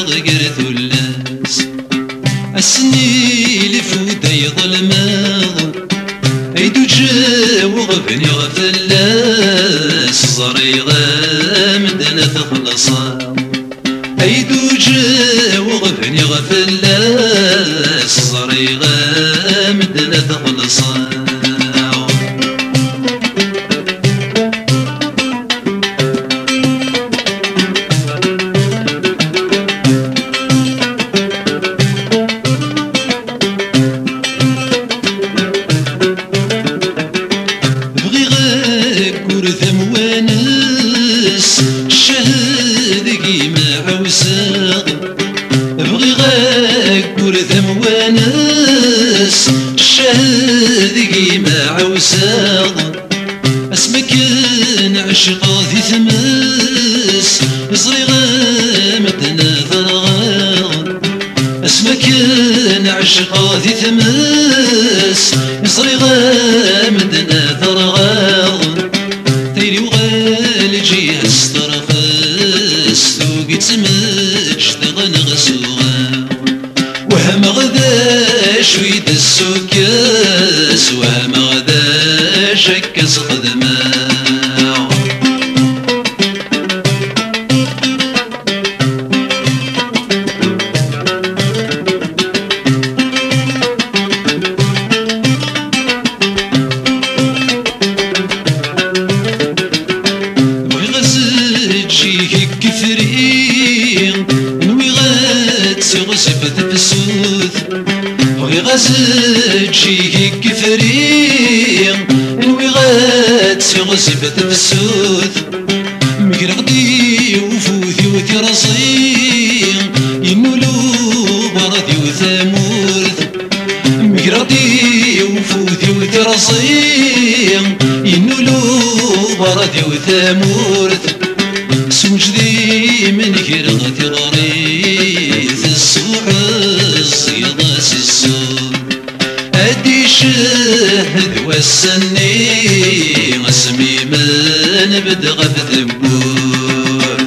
غير ثلاث السني لفودا يظلماض ايدو جاو غفني غفلاس زريغا مدنا تخلصا ايدو جاو غفني غفلاس زريغا مدنا تخلصا بغي غاك ورثم ونس الشهد قيمة عوساض اسمك نعشق ذي ثمس يصري غامتنا ثرغاض اسمك نعشق ذي ثمس يصري غامتنا ثرغاض تيري وغال جيها استرخص ثوقي تسمج ثغن غسوغا وهم غدا شويد السكاس وهم غدا شكس خدمه غزبت بسوث وغي غزت جيه كفرين انوي غات غزبت بسوث مقر غدي وفوثي وثي رصين ينولو بردي وثامورث مقر غدي وفوثي وثي رصين ينولو بردي وثامورث سوجدي من كرغتي غريث السوعز يضاس السوق أدي شهد والسني اسمي من بدغ بثبوت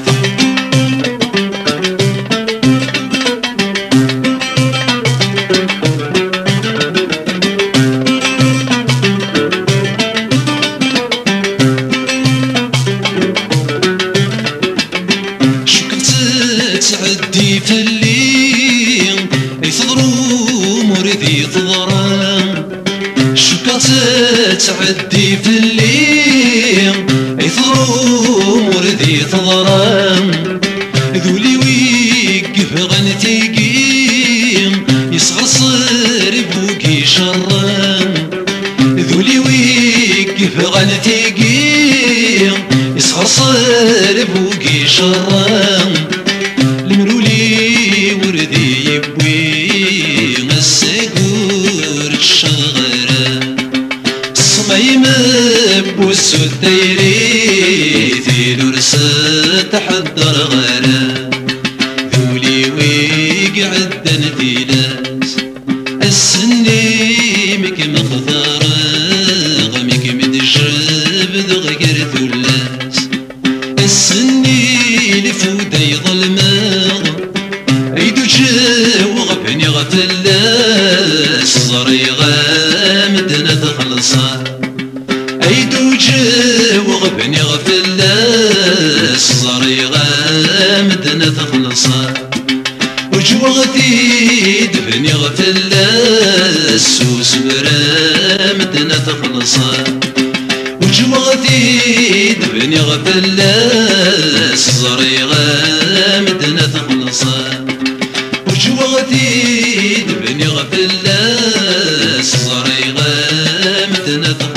تعدي في الليل يثضروا مريدي ثضران شكات تعدي في الليل يثضروا مريدي ثضران ذولي ويقف غنتيقين يصغر صير بوكي شران ذولي ويقف غنتيقين يصغر صير بوكي شران المرولي وردي يبوي الساقور الشغرة الصميم بوسو الديري ذي لرسة تحضر غرا ذولي ويقعد نثيلاس السني مك مخضرة غمك مدجب ذغير ثلاس السني لفودا يظلماغ ايدو جاو غبني غفلاس زريغا مدنا تخلصا ايدو جاو غبني غفلاس زريغا مدنا تخلصا وجوغتي دبني غفلاس وسبرا مدنا تخلصا وجوغتي دبني غفلاس زريغا مدنا تخلصا وجوغتي دبني غفلاس زريغا مدنا تخلصا